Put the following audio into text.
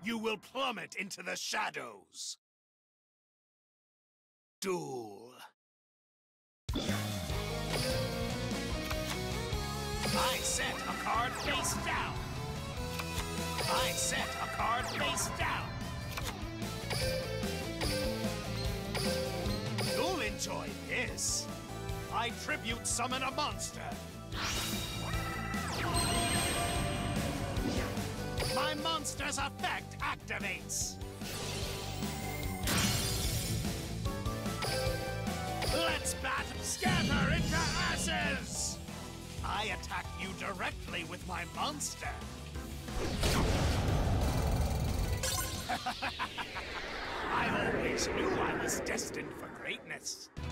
you will plummet into the shadows. Duel. I set a card face down. I set a card face down. You'll enjoy this. I tribute summon a monster. My monster's effect activates. Let's scatter into ashes! I attack you directly with my monster. I always knew I was destined for greatness.